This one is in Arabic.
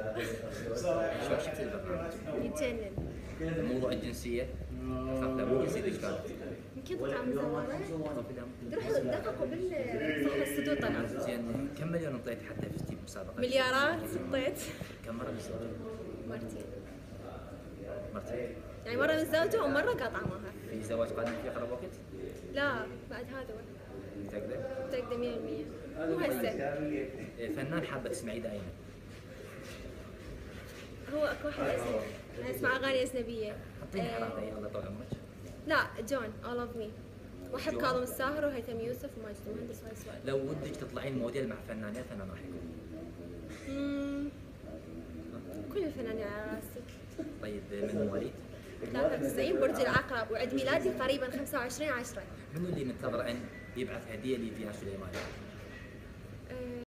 شلون شفت البرنامج؟ يتجنن. موضوع الجنسية أخاف لا مو جنسية إيش كانت؟ يمكن تطلع مزورة. تروح دققوا بالصحن الصدور طلع. زين كم مليون انطيت حتى فزتي بمسابقة؟ مليارات طيت. كم مرة بالزواج؟ مرتين. مرتين؟ يعني مرة من زوجته ومرة قطع معها. في زواج قادم في أقرب وقت؟ لا بعد هذا متأكدة؟ متأكدة 100%. مو هسه. فنان حابة تسمعيه دائما؟ هو اكو واحد أنا اسمع اغاني اجنبية. أعطيني حالات الله طول عمرك. لا جون all of me. واحب جون. كاظم الساهر وهيثم يوسف وماجد المهندس وهاي السؤال. لو ودك تطلعين موديل مع فنان، يا فنان راح يكون؟ كل الفنانين على راسي. طيب من مواليد؟ 93 برج العقرب وعيد ميلادي قريبا 25/10. منو اللي منتظر أن يبعث هدية لفيها سليمان؟